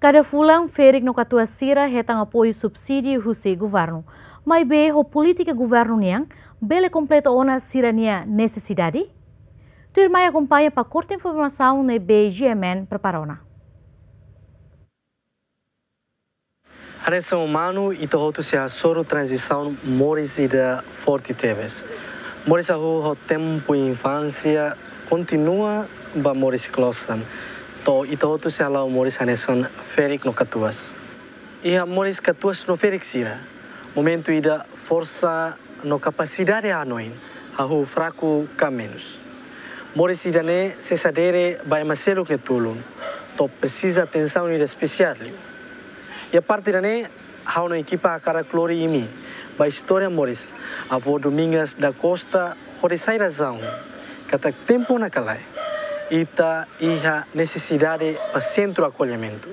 Cada fulang ferik no katua sira hetang apoio subsídio husi governo. Mas be ho política governo niang bele completo ona sirania necessidade? Tu irmã acompanha para corta informação na BGMN preparona. A nação humana e todo se a soro transição moris e da forte teves. Moris a o tempo infância continua ba moris closan. To e todo se a lá moris a nação ferik no catuas. E a moris catuas no ferik sira. Momento ida força no capacidade a noin. A o fraco ka menos. Moris ida ne se sadere ba emaselo que tulun. To precisa atenção ida especial. E a partir daí, há uma equipa a cara clori e mim. Ba história moris, avô Domingas da Costa, hore sai razão, kata tempo na calai. Ita iha necessidade para centro acolhimento.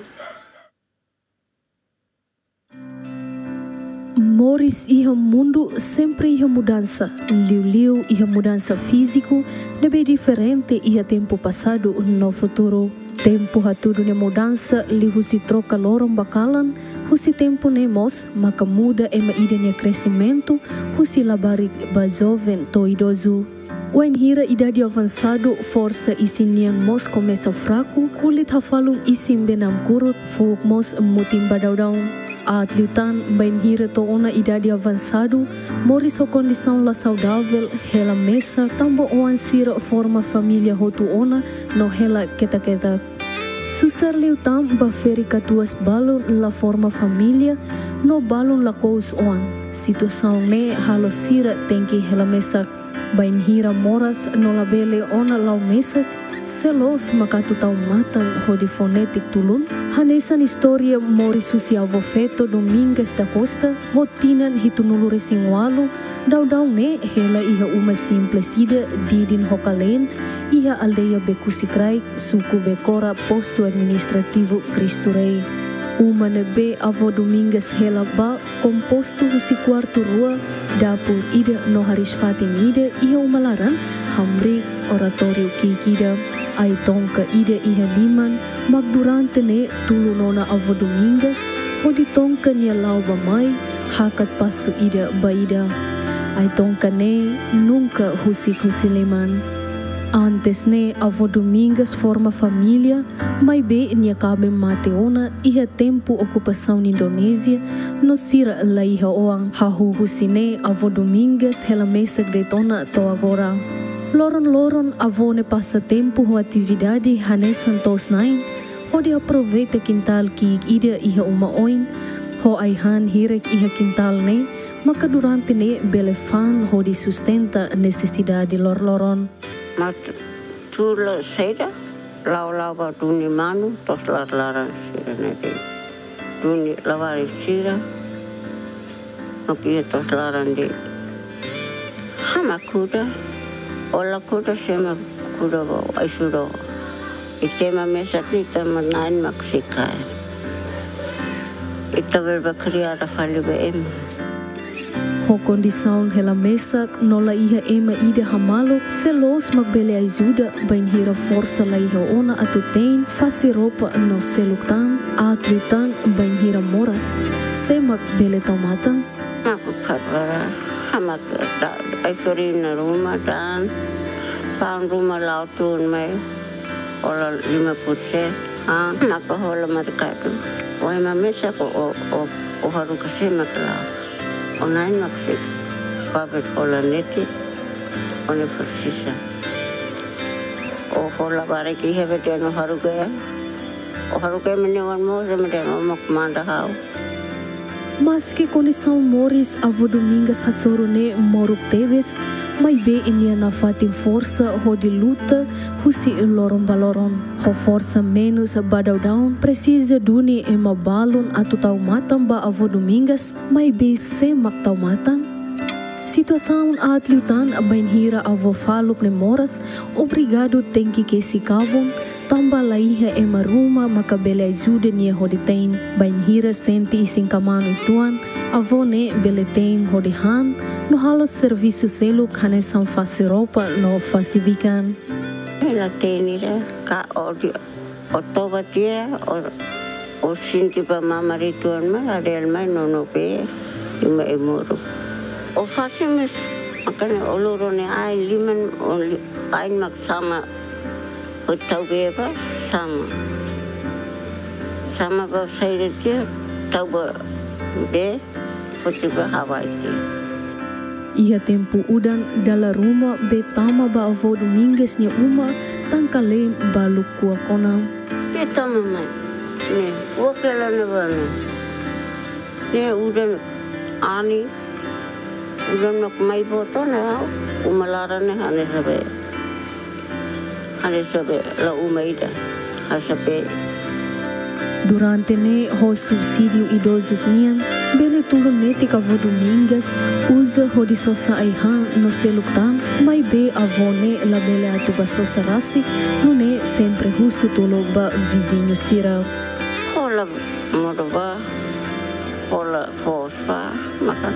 Moris iha mundo sempre iha mudança. Liu iha mudança físico, deve diferente iha tempo passado no futuro. Tempo hatudo ne mudança, lihu si troca lorong bakalan, husi tempo nemos, maka muda ema ide ne crescimento, husi labarik ba jovem to idoso. Wen hira idade avançado, força isinian mos começa fraco, kulit hafalung isim benam kurut, fuk mos mutim badaudão. Atliutan bain hira to ona idade avançado, moris o condição la saudável, hela mesa, tambo oan sira forma família hotu ona, no hela keta-keta. Susar liutam ba feri katuas balon la forma família, no balon la kous oan. Situação ne halo sira tenki hela mesa, bain hira moras no labele ona lau mesak, selos makatu tau matan hodi fonetik tulun. Hanesan historia moris husi avô Feto Domingas da Costa, rotinan hitunulu resingwalu, daudau ne hela iha uma simples ida didin hokalen, iha aldeia Bekusikraik, suku Bekora, posto administrativo Cristo Rei. Uma nebe avô Domingas hela ba, composto husi quarto rua, dapur ida no haris fatin ida, iha umalaran, hamrik, oratorio kikida. Ai tongka ida iha liman, magdurante ne tulu nona avô Domingas, hodi tongka nia lau bamai, hakat pasu ida baida. Ai tongka ne nunca husi liman. Antes ne avô Domingas forma família, mai be nia kabe mateona iha tempo ocupação Indonésia, no sira la iha oang. Hahu husi ne avô Domingas hela mesak detona to agora. Loron avô ne passa tempo ho atividade hanesan tos nain, hodi aproveita quintal ki ida iha uma oin, ho aihan hirek iha quintal ne, maka durante ne belefan hodi sustenta necessidade loron. Mat tula seda, lau ba duni manu, tos laran sira nede. Duni lawari sira, mapia tos laran de. Hama kuda. Ola kuda sema kuda ba aisudo. Itema mesak ni tema nain maksikai. Ita berba kriara fali be em. Ho condição hela mesak nola iha ema ida hamalok selos magbele ajuda bain hira força la iha ona atutein fasi ropa no seluktan atliutan bain hira moras semak bele tomatan. Aku karbara. Hamak ai ferina rumah dan pang rumah lautun mai ola 5%. Maka hola mereka tu. Wai mamesa ko o haru kasema kala. Onain maksud babet hola neti one persisa. O hola bareki hebete no haru gaya. O haru gaya menyewan mo semede omak manda hau. Mas que condição moris avô Domingas hasoro ne moruk tebes, mai be inia na fatin força ho de luta husi loron baloron. Ho força menos badaudaun precisa duni ema balon atu tau matan ba avô Domingas, mai be semak tau matan. Situação atliutan bain hira avô faluk ne moras, obrigado tenki que si kabon, tamba laiha ema ruma maka bele ajuda nia hoditain. Bain hira senti isin kamano ituan, avô ne bele tein hodihan, no halo serviço seluk hanesan fasi ropa no fasi bikan. La tenira ka o toba dia o o sinti pa mamarituan mai adel mai nono pe ima emuru o fasimis makanya olurone ai liman ai mak sama o tau be pa sama ba sai dia tau ba be foti ba Hawaii. Ia tempo udan dalam rumah betama ba avô Domingues nia uma tangkale balu kua kona. Kita mama ne wakela ne bana ne udan ani udan nak mai boto na umalara ne hane sabe la umaida hasabe. Durante ne ho subsídio idosos nian bele turun neti ka avô Domingues usa ho di sosa aihan no seluktan mai be avô ne la bele atu ba sosa rasi no ne sempre husu tolo ba vizinho sira. Hola modoba hola fospa makan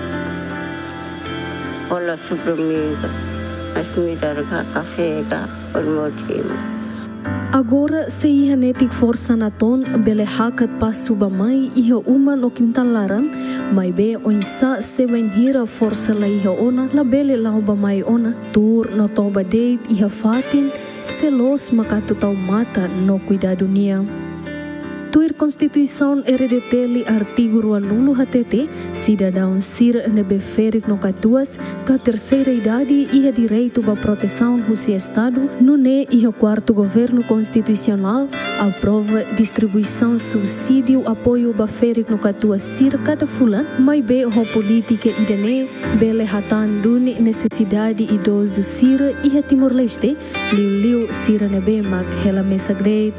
hola supremiga asmida ka kafe ka permotim. Agora se iha netik força na ton bele hakat pasu ba mai iha uma no quintalaran mai be o insa se hira força la iha ona la bele lau ba mai ona tur no toba deit iha fatin selos makatu tau mata no cuidado nia. Tuir Constituição RDT artigo 20 HTT, cidadão sir nebe ferik no katuas, ka terceira idade iha direito ba proteção husi Estado, no ne iha quarto governo constitucional, aprova distribuição subsídio apoio ba ferik no katuas sir cada fulan, mai be ho política idane, bele hatan duni necessidade idoso sir iha Timor-Leste, liu sir nebe mak hela mesa grade.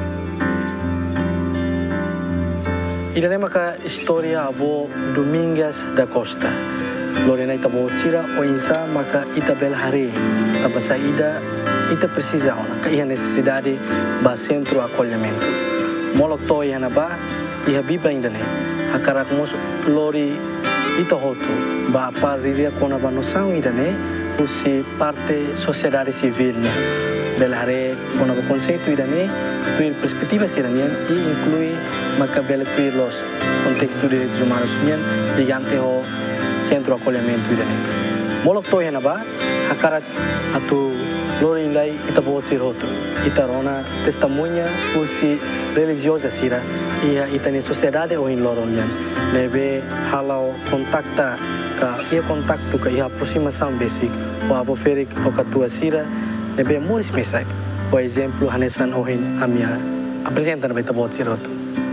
Ida maka história avô Domingues da Costa. Lorena ita botira o insa maka ita belhare. Tapa saída ita precisa ona ka ia necessidade ba centro acolhimento. Molok to ia na ba ia biba indane. Akarak mos lori ita hotu ba pariria kona ba nosau indane usi parte sociedade civilnya. Belhare kona ba conceito indane tuir perspectiva siranian e inclui maka bela tuir los contexto de direitos humanos nian digante ho centro acolhimento idane molok to yana ba hakarat atu lori lai ita bot siroto ita rona testemunha usi religiosa sira ia ita ni sociedade o in loron nian nebe halau kontakta ka ia kontakto ka ia aproximação basic o avo ferik o katua sira nebe moris mesak por exemplo hanesan ohin amia apresenta na ita bot siroto.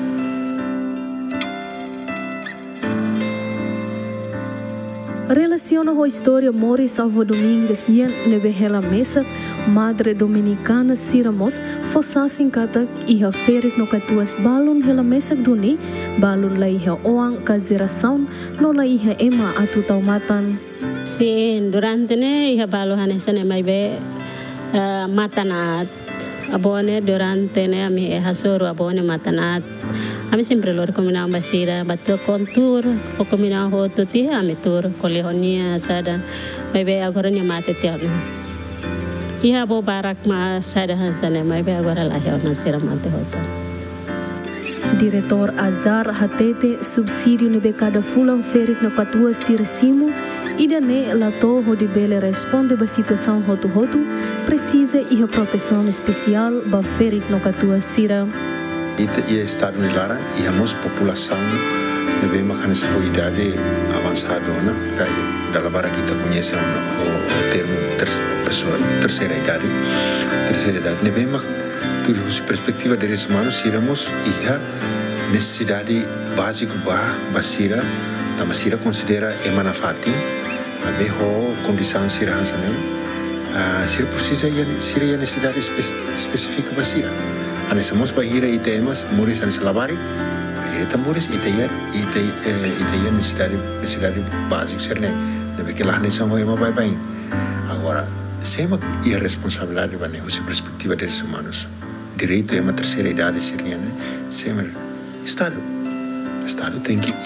Relaciona a história Moris avô Domingues nian nebe hela mesa madre dominicana siramos fossasin kata iha ferik no katuas balon hela mesa duni balon la iha oang ka geração no la iha ema atu taumatan. Si durante ne iha balon hanesan mai be matanat abone durante ne ami hasuru abone matanat. Kami sempre lo recomendavam basira, bato kontur, o combinava hotu tia, ami tur, kolehonia sada, bebe agora nya mate tia. Ia bo barak ma sada hansane, bebe agora lahir nasira mate hotu. Diretor Azar HTT subsídio nebe cada fulan ferik no katua sirasimu, ida ne lato ho de bele responde ba situação hotu precisa iha proteção especial ba ferik no katua sira. Ita ia estado nilara íamos população nebe makan idade avançadona kai dalam bara kita conhece o termo terceira idade nebe mak por perspectiva de seres humanos siramos ia necessidade básica basira tamasira considera emanafati abe ho condição siransane sir precisa ia sira necessidade específica basira. Anesamos bahira itemas muris anes labari bahira muris iteyan necessidade básica serne deve que lá nessa moema vai bem agora sema ia responsabilidade bane usi perspectiva dos humanos direito é uma terceira idade sirniana sema estado tem que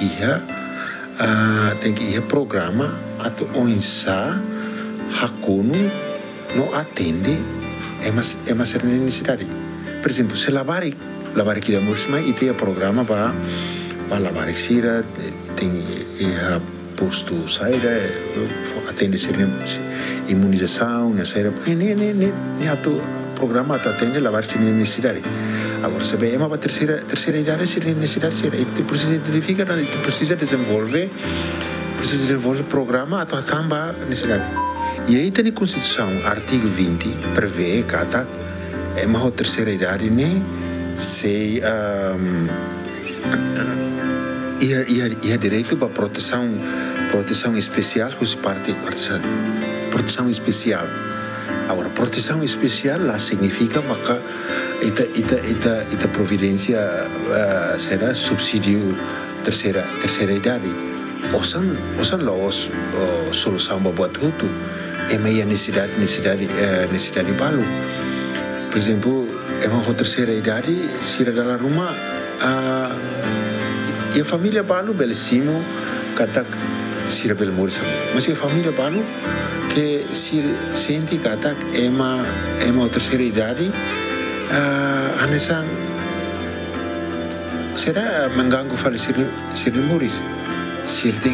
ia programa atau onsa hakunu no atende é uma necessidade. Por exemplo, se lavar lavar kita Moris mai itu ya programa ba lavar sira tem posto saída atende imunização na saída nem atu programa atende lavar sira necessidade. Agora sabe é uma terceira idade sira necessidade sira itu precisa identificar itu precisa desenvolver programa atau tambah necessidade. E aí tem a Constituição artigo 20 prevê kata é uma terceira idade né se e direito para proteção especial que parte proteção especial. Agora proteção especial lá significa maka ita providência será subsídio terceira idade. Osan lá solução buat itu emang necessidade balu. Por exemplo, emang terceira idade sira dalam rumah a família balu belíssimo kata sira bel Moris mas a família balu que senti kata emang terceira idade anesang será mengganggu fal sira Moris sir tem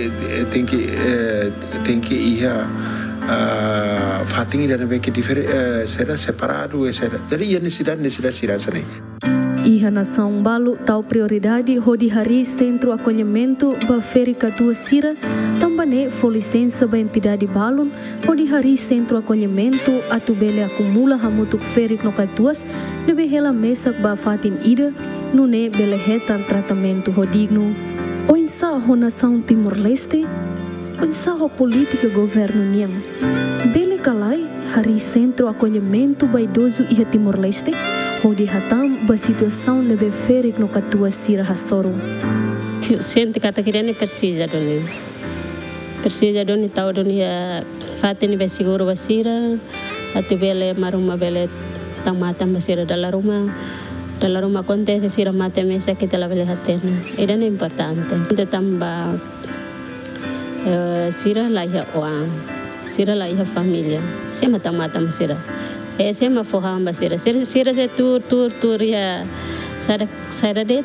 que ia fatingi dan beki será separado jadi ia necessidade sira sana. Iha nação balu tal prioridade hodi hari centro acolhimento ba Férica tua sira tambane for licença ba entidade balun hodi hari centro acolhimento atu bele acumula hamutuk Féric no katuas nebe hela mesak ba fatin ida nune bele hetan tratamento hodigno o insa ho nação Timor-Leste o insa ho política governo niang bele kalai hari centro acolhimento ba idoso iha Timor-Leste hodi hatam ba situação nebe Féric no katuas sira hasoro. Sente kata kirane persija doni tau doni ya fatini be seguro basira atu bele maruma bele tamata basira dalam rumah kontes sira mate mesa kita la bele hatena idan importante te tamba sira la ya oang sira la ya familia sema tamata basira sema foham basira sira se tur ya sada det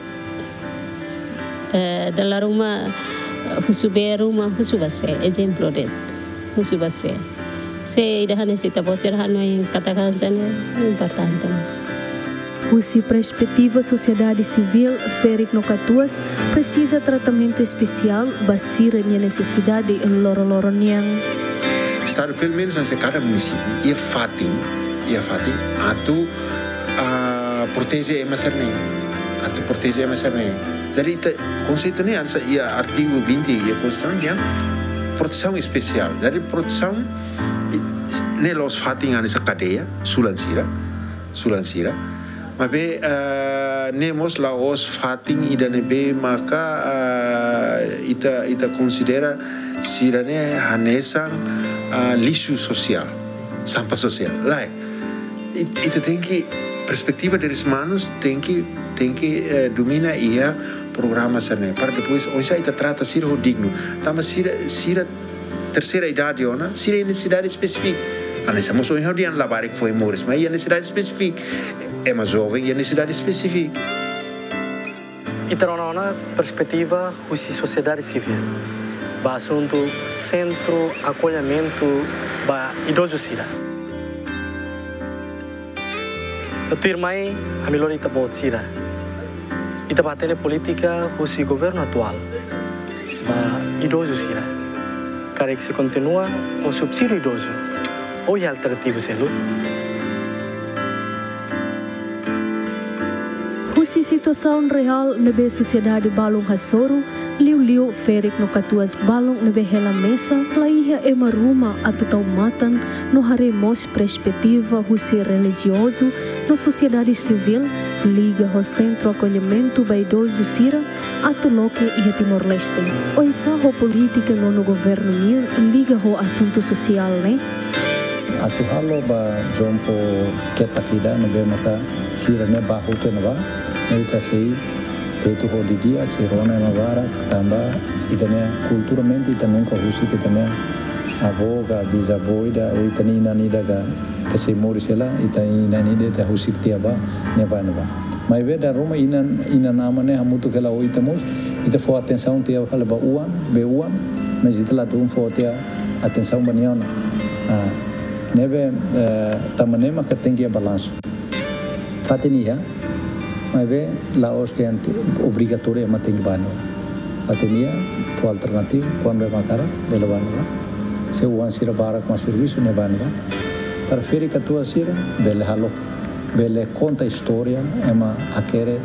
dalam rumah husubase ejemplo det husubase se idahan sita bocerahan yang katakan sana importante. Husi perspectiva sociedade civil Féric no katuas precisa tratamento especial basira nia necessidade loro niang. Estado pelo menos em cada município ia fatin atu protege emaserne atu protege emaserne. Jadi conceito ni ada ia artigo 20 ia Constituição yang proteção especial. Jadi proteção ne los fatin ane sa cadeia sulansira. Mas nemos la os fatin ida nebe maka ita considera sirane hanesan lixo social, sampah sosial. Lá ita tem que perspectiva dos humanos tem que domina ia programa sana para depois onde ita trata sira digno. Tama sira terceira idade ona sira necessidade específica. Anessa mas onde hodian labarik foi Moris, mas ia necessidade específica. É mais jovem e a necessidade específica. Então, na perspectiva da sociedade civil, o assunto centro acolhimento da idoso sira. No termai a melhor ita bot sira. Ita batene política do governo atual, da idoso sira. Cara que se continua o subsídio idoso ou é alternativo selo. Husi situação real nebe sociedade balong hasoro liu Féric no katuas balong nebe hela mesa laiha ema ruma atu taumatan no haremos perspectiva husi religioso no sociedade civil liga ho centro acolhimento ba idoso sira atu loke iha Timor-Leste o insaho política no governo nian liga ho assunto social ne atu halo ba jompo ketakida nebe maka sira ne bahu te naba Ita sei tetu hodi dia se rona magara tambah itane culturalmente ita nunca husi kitane avoga bisaboida o itani nani daga te se morisela ita nani de te husi tiaba neva Mas ve da Roma ina nama né hamutu que lá oitamos, ita for atenção tia fala ba uan, be uan, mas ita lá tu for tia atenção baniona. Neve tamanema que tem que balanço. Fatenia, mas ve lá os que obrigatório mas tem que banho. Fatenia, por alternativo, quando é macara, bela banho. Se uan sira bara com serviço ne banho. Para ferir que tua sira, bela halo. Bele conta história, ema aquele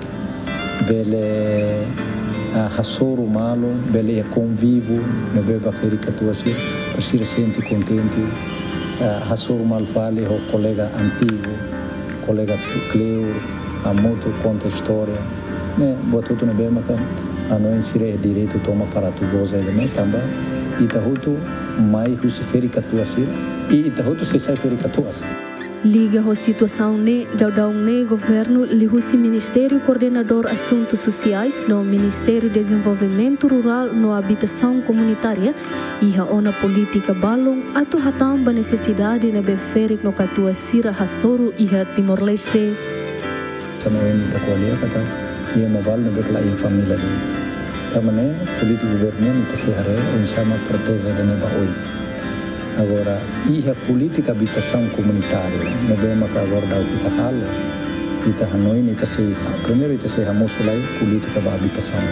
bele hasoro malo, bele convivo, ne beba ferica tua assim, para se sente contente, hasoro mal fale o colega antigo, colega Cleo, a moto conta história, né, botou tu ne bema kan, a não insire direito toma para tu goza ele né, também, e tahutu mai husi ferica tua assim, e tahutu se sai ferica tua. Liga a situação ne daudau ne governo lihusi Ministério Coordenador Assuntos Sociais no Ministério Desenvolvimento Rural no Habitação Comunitária e a ona política balong atu hatamba necessidade na beferik no katua sira hasoro e a Timor-Leste. Sanoen ta kualia kata ia mabal no bekla ia família ni. Tamane político governo ta se hare un sama proteza ne baoi. Agora, a política habitação comunitária, não vem que agora dá o que está halo, kita hanoi ni tasei primeiro ita se hamoso lai política ba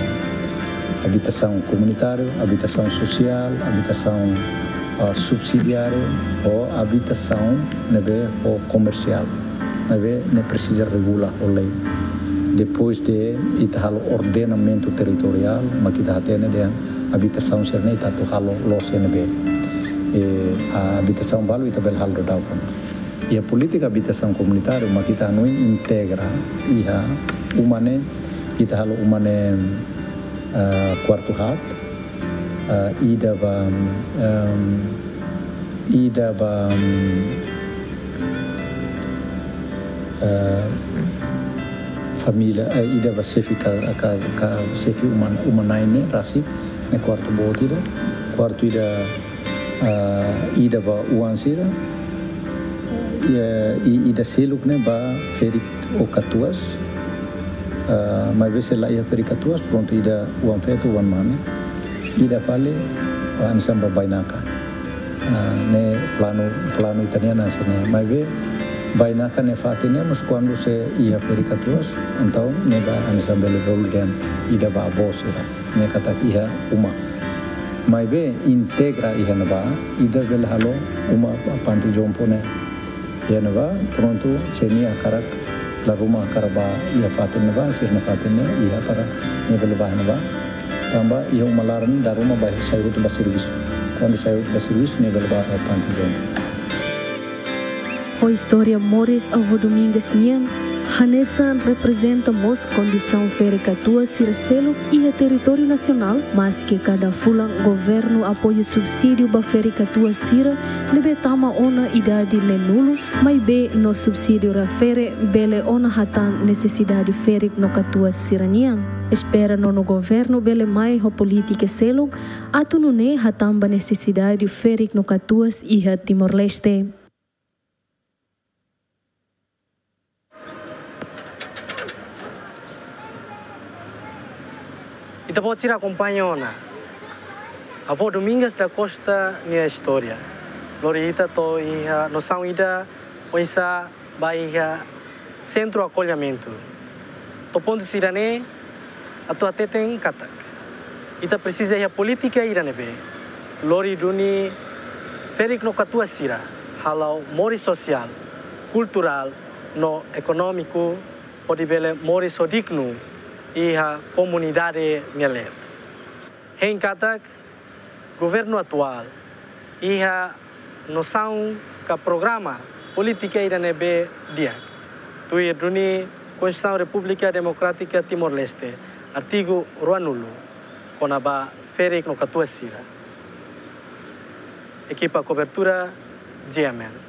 habitação comunitária, habitação social, habitação subsidiária ou habitação nebe ou comercial, nebe ne precisa regular o lei. Depois de ita halo ordenamento territorial, mas kita hatene de habitação serne ita tu halo los nebe. A habitação balu ita bel hal rodau kan. E a política habitação comunitária mas kita não integra iha umane kita halo umane quarto hat ida ba família ida ba sefi ka sefi umanaine rasik ne quarto botida quarto ida ba uansira ida seluk ne ba ferik o katuas mas vezes lá ia ferik katuas pronto ida uan feto uan mane ida vale ansam ba bainaka ne plano italiana sene mas ve bainaka ne fatine mas quando se ia ferik katuas então ne ba ansam belo golden ida ba bosira ne kata ia uma mas ve integra iha nava ida vel halo uma panti jompo ne ia nava pronto senia karak la rumah karaba ia fatin nava sirna fatin ne ia para ne vel bah nava tamba ia umalaran da rumah bah sayut ba serviço quando sayut ba serviço ne vel bah panti jompo a história Morris Ovo Domingues Nian Hanesan representa mos condição fericatua siracelo e a território nacional, mas que cada fulang governo apoia subsídio ba fericatua sira nebe tama ona idade ne nulo, mas be no subsídio refere bele ona hatan necessidade ferik no katua siranian. Espera no governo bele mai ho política selo, atu no ne hatamba necessidade ferik no katuas e a Timor-Leste. Ita pode ser acompanhona. Avô Domingues da Costa minha história. Lorita to iha noção ida oisa baiha centro acolhimento. To ponto sirane atu até tem katak. Ita precisa ia política irane be. Lori duni ferik no katua sira. Halau mori social, cultural, no econômico, pode bele mori sodigno. Iha comunidade mielet. Em katak governo atual iha noção ka programa política irane be dia. Tu duni Constituição República Democrática Timor-Leste artigo ruanulo konaba ferik no katua sira. Equipa cobertura GMN.